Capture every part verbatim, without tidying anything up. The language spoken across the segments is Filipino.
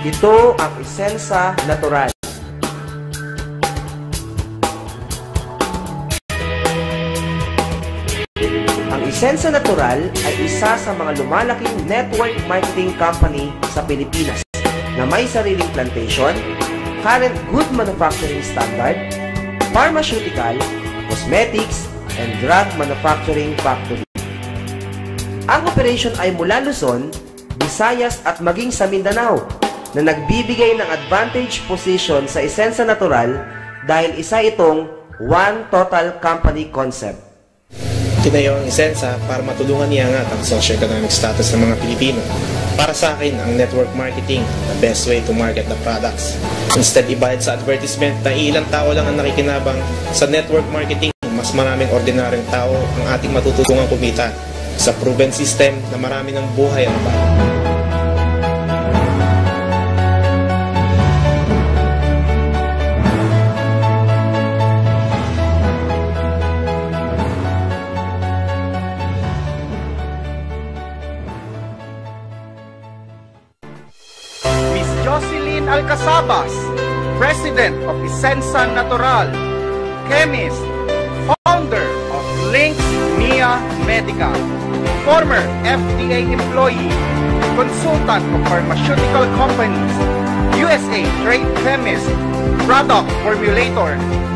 Ito ang Isensa Natural. Ang Isensa Natural ay isa sa mga lumalaking network marketing company sa Pilipinas na may sariling plantation, current good manufacturing standard, pharmaceutical, cosmetics, and drug manufacturing factory. Ang operation ay mula Luzon, Visayas at maging sa Mindanao na nagbibigay ng advantage position sa Isensa Natural dahil isa itong one total company concept. Tinayo ang Isensa para matulungan iangat ang socio-economic status ng mga Pilipino. Para sa akin, ang network marketing, the best way to market the products. Instead, ibayad sa advertisement na ilang tao lang ang nakikinabang sa network marketing, mas maraming ordinaryong tao ang ating matutulungan kumita sa proven system na marami ng buhay ang bago. Jocelyn Alcazabas, President of Isensa Natural, Chemist, Founder of Links Mia Medical, former F D A employee, Consultant of Pharmaceutical Companies, U S A Trade Chemist, Product Formulator.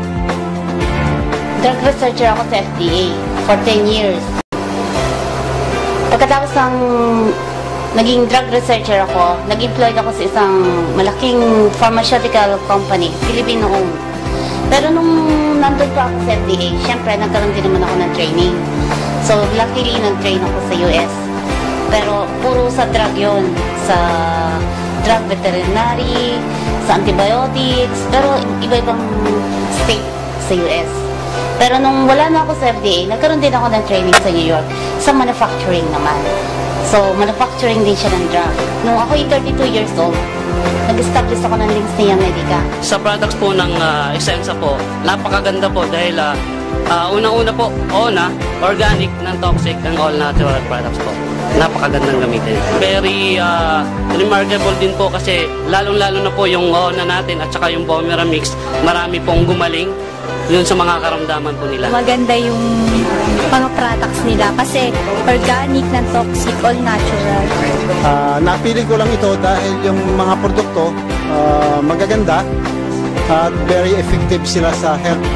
Drug researcher ako sa F D A for ten years. Pagkatapos ng naging drug researcher ako, nag-employed ako sa isang malaking pharmaceutical company, Filipino-owned. Pero nung nandun pa ako sa F D A, syempre nagkaroon din naman ako ng training. So, luckily, nag-train ako sa U S. Pero puro sa drug yun, sa drug veterinary, sa antibiotics, pero iba-ibang state sa U S. Pero nung wala na ako sa F D A, nagkaroon din ako ng training sa New York, sa manufacturing naman. So, manufacturing din siya ng drug. Nung ako yung thirty-two years old, nag-establish ako ng Links Mia Medical. Sa products po ng uh, Isensa po, napakaganda po dahil uh, uh, unang-una po, O N A, organic, non-toxic, and all-natural products po. Napakagandang gamitin. Very uh, remarkable din po kasi lalong-lalo na po yung O N A natin at saka yung Bomera Mix, marami pong gumaling yun sa mga karamdaman po nila. Maganda yung mga products nila kasi organic, non-toxic, all natural. Uh, napili ko lang ito dahil yung mga produkto uh, magaganda at very effective sila sa health.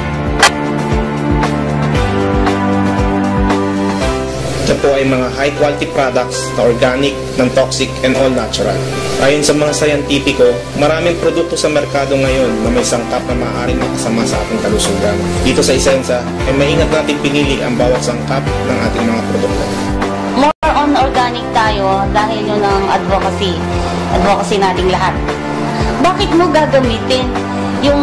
Ito po ay mga high-quality products na organic, non-toxic, and all-natural. Ayon sa mga sayantipiko, maraming produkto sa merkado ngayon na may sangkap na maaaring makasama sa ating kalusugan. Dito sa Isensa, ay maingat natin pinili ang bawat sangkap ng ating mga produkto. More on organic tayo dahil yun ang advocacy. Advocacy nating lahat. Bakit mo gagamitin yung,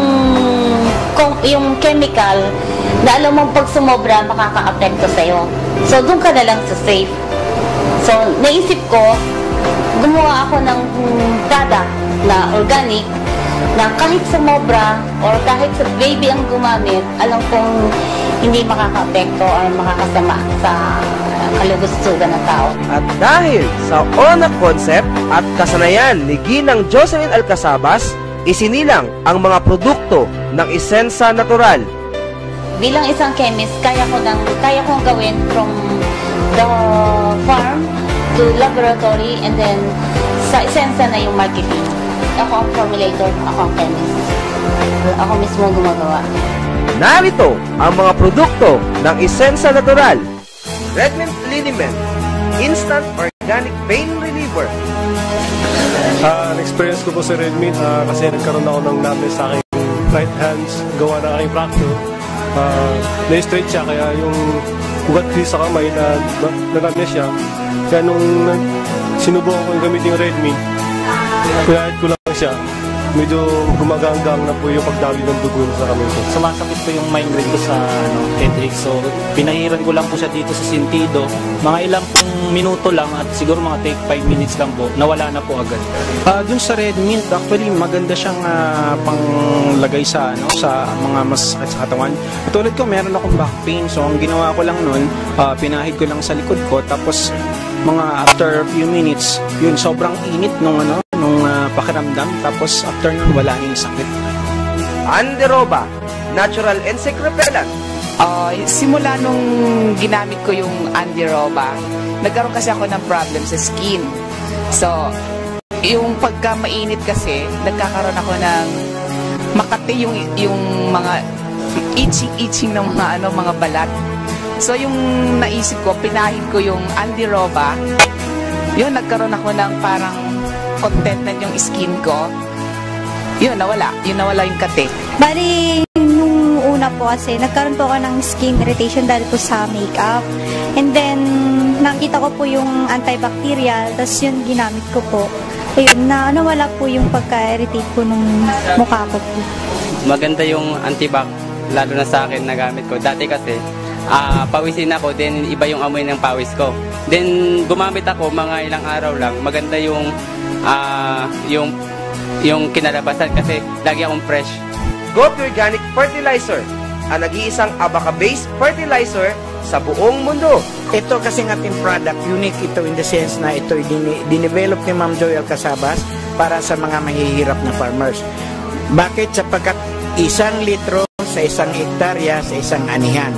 yung chemical na alam mong pag sumobra makaka-apekto sa'yo? So, doon ka na lang sa safe. So, naisip ko, gumawa ako ng product na organic na kahit sumobra or kahit sa baby ang gumamit, alam kong hindi makaka-apekto or makakasama sa kalugustugan ng tao. At dahil sa O N A concept at kasanayan ni Ginang Jocelyn Alcazabas, isinilang ang mga produkto ng Isensa Natural. Bilang isang chemist, kaya ko nang kaya kong gawin from the farm to laboratory and then sa Isensa na yung marketing. Ako ang formulator, ako ang chemist. Ako mismo gumagawa. Narito ang mga produkto ng Isensa Natural. Red Mint Liniment, Instant Organic Pain Reliever. Uh, Ang-experience ko po sa Red Mint uh, kasi nagkaroon ako ng numbness sa aking right hands, gawa ng aking fracture. Uh, na-straight siya, kaya yung ugat ko sa kamay na na-numbness siya. Kaya nung sinubukan ko yung gamitin yung Red Mint, pinahit ko lang siya. Medyo gumaganggang na po yung pagdali ng dugo sa kamay ko. Sumasakit po yung migraine ko sa ano, headache. So, pinahiran ko lang po siya dito sa sentido. Mga ilang pong minuto lang at siguro mga take five minutes lang po. Nawala na po agad. Uh, dun sa Red Mint, actually maganda siyang uh, panglagay sa, ano, sa mga masakit sa katawan. Tulad ko, meron akong back pain. So, ang ginawa ko lang nun, uh, pinahid ko lang sa likod ko. Tapos, mga after a few minutes, yun, sobrang init nung ano, nung uh, pakiramdam, tapos after nun wala na yung sakit. Anderoba, natural insect repellent. Uh, simula nung ginamit ko yung Anderoba, nagkaroon kasi ako ng problem sa skin. So, yung pagka mainit kasi, nagkakaroon ako ng makati yung, yung mga itching-itching ng mga, ano, mga balat. So, yung naisip ko, pinahid ko yung Anderoba. Yun, nagkaroon ako ng parang contentment yung skin ko. Yun, nawala. Yun, nawala yung kate. Bali, nung una po kasi, nagkaroon po ako ng skin irritation dahil po sa makeup. And then, nakita ko po yung antibacterial, tapos yun ginamit ko po. Ayun, na nawala po yung pagka-irritate po nung mukha ko po. Maganda yung antibac, lalo na sa akin na gamit ko. Dati kasi, uh, pawisin ako, then iba yung amoy ng pawis ko. Then, gumamit ako mga ilang araw lang. Maganda yung, uh, yung, yung kinalabasan kasi lagi akong fresh. Gopi Organic Fertilizer, ang nag-iisang abaca-based fertilizer sa buong mundo. Ito kasing ating product, unique ito in the sense na ito dinevelop ni Ma'am Joy Alcasabas para sa mga mahihirap na farmers. Bakit? Sapagkat isang litro sa isang hektarya sa isang anihan.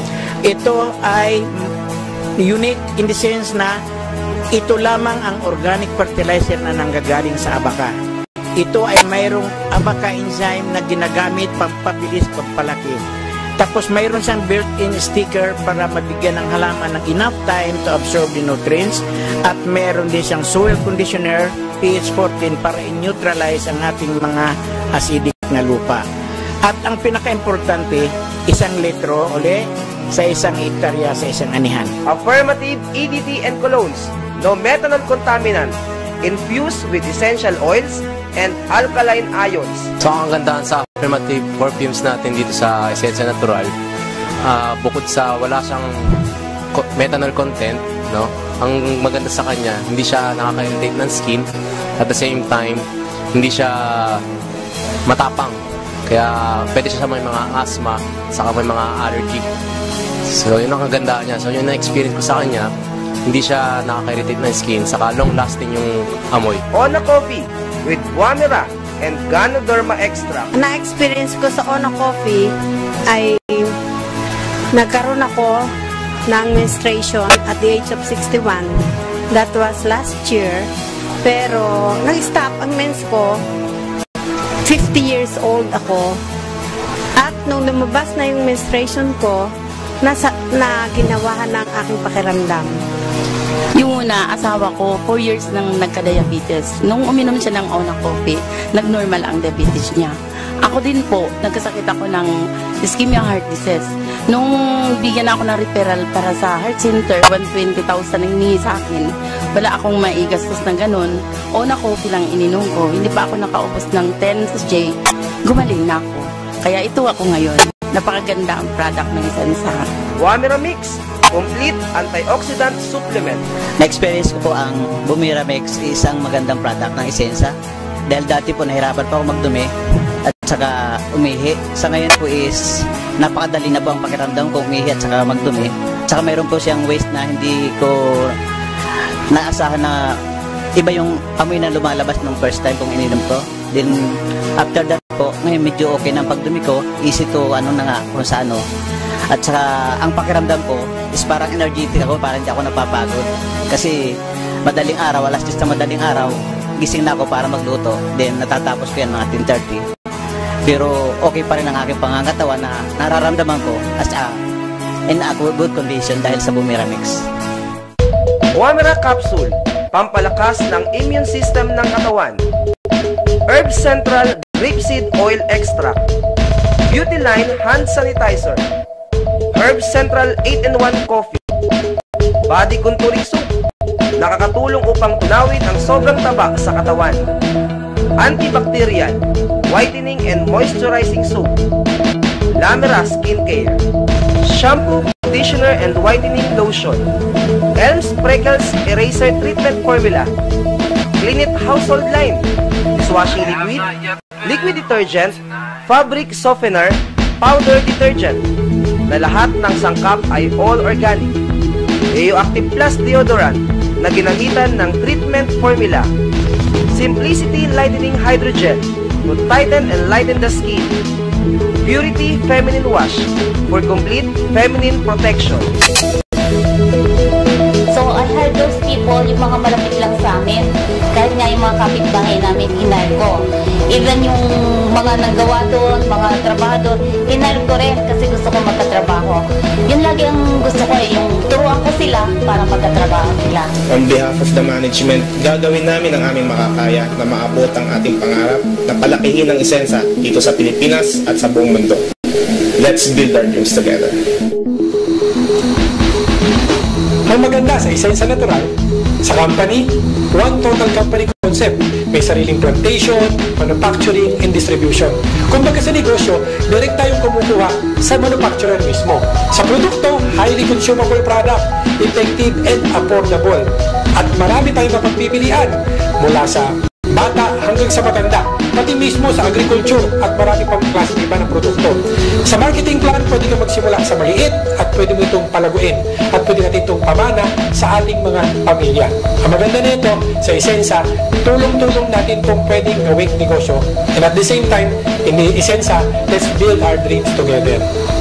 Ito ay unique in the sense na ito lamang ang organic fertilizer na nanggagaling sa abaca. Ito ay mayroong abaca enzyme na ginagamit pampabilis, pampalaki. Tapos mayroon siyang built-in sticker para mabigyan ng halaman ng enough time to absorb the nutrients. At meron din siyang soil conditioner, P H fourteen, para i-neutralize ang ating mga acidic na lupa. At ang pinaka-importante, isang litro uli sa isang hektarya sa isang anihan. Affirmative E D T and colognes, no methanol contaminant, infused with essential oils and alkaline ions. So ang gandahan sa affirmative perfumes natin dito sa Essensa Natural, uh, bukod sa wala siyang methanol content, no? Ang maganda sa kanya, hindi siya nakaka-irritate ng skin. At the same time, hindi siya matapang. Kaya pwede siya sa may mga asthma, saka may mga allergy. So yun ang kagandahan niya. So yun ang experience ko sa kanya, hindi siya nakaka-irritate ng skin, saka long-lasting yung amoy. Ona Coffee with Guamera and Ganoderma Extract. Na-experience ko sa Ona Coffee ay nagkaroon ako ng menstruation at the age of sixty-one. That was last year. Pero nag-stop ang mens ko. fifty years old ako. At nung lumabas na yung menstruation ko, nasa, na ginawahan ng aking pakiramdam. Yung una, asawa ko, four years nang nagka-diabetes. Nung uminom siya ng Ona Coffee, nag-normal ang diabetes niya. Ako din po, nagkasakit ako ng ischemia heart disease. Nung bigyan ako ng referral para sa heart center, one hundred twenty thousand ang hinihingi sa akin. Wala akong maigastos ng ganun. Ona Coffee lang ininom ko. Hindi pa ako nakaubos ng ten J. Gumaling na ako. Kaya ito ako ngayon. Napakaganda ang product ng Essensa. Guamera Mix, complete antioxidant supplement. Na-experience ko po ang Bumiramix, isang magandang product ng Essensa. Dahil dati po nahirapan pa ako magdumi at saka umihi. Sa ngayon po is napakadali na po ang pakiramdam ko umihi at saka magdumi. Saka mayroon po siyang waste na hindi ko naasahan na iba yung amoy na lumalabas nung first time kong ininom ko. Then after that po, ngayon medyo okay na ang pagdumi ko. Easy to ano na nga kung sa ano. At saka ang pakiramdam ko is parang energetic ako, parang hindi ako napapagod. Kasi madaling araw, alas diyes na madaling araw, gising na ako para magluto. Then natatapos ko yan mga ten thirty. Pero okay pa rin ang aking pangangatawan na nararamdaman ko as a in a good condition dahil sa Bumiramix. Guamera Capsule, pampalakas ng immune system ng katawan. Herb Central Grapeseed Oil Extract. Beauty Line Hand Sanitizer. Herb Central eight in one Coffee. Body Contouring Soup, nakakatulong upang tunawin ang sobrang taba sa katawan. Antibacterial, whitening and moisturizing soap. Lamera Skincare, shampoo, conditioner and whitening lotion. Elms Freckles Eraser Treatment Formula. Clean It Household Line, dishwashing liquid, liquid detergent, fabric softener, powder detergent, na lahat ng sangkap ay all organic. Eoactive Plus Deodorant na ginamitan ng treatment formula. Simplicity Lightening Hydrogel to tighten and lighten the skin. Purity Feminine Wash for complete feminine protection. So, I heard those people, yung mga malapit lang sa amin, kahit nga yung mga kapitbahay namin, hinahal ko. Even yung mga naggawa doon, mga trabahador, hinahal ko rin kasi gusto ko magkatrabaho. Yun lagi ang gusto ko eh, yung turuan ko sila para magkatrabaho sila. On behalf of the management, gagawin namin ang aming makakaya na maabot ang ating pangarap na palakihin ang Isensa dito sa Pilipinas at sa buong mundo. Let's build our dreams together. Ang maganda sa Isensa Natural, sa company, one total company concept. May sariling plantation, manufacturing, and distribution. Kumbaga sa negosyo, direct tayong kumukuha sa manufacturer mismo. Sa produkto, highly consumable product, effective and affordable. At marami tayong mapagpipilian mula sa bata hanggang sa matanda, pati mismo sa agriculture at marami pang klase iba ng produkto. Sa marketing plan, pwede ka magsimula sa maliit at pwede mo itong palaguin at pwede natin itong pamana sa ating mga pamilya. Ang maganda nito sa Isensa, tulong-tulong natin kung pwedeng gawing negosyo. And at the same time, in the Isensa, let's build our dreams together.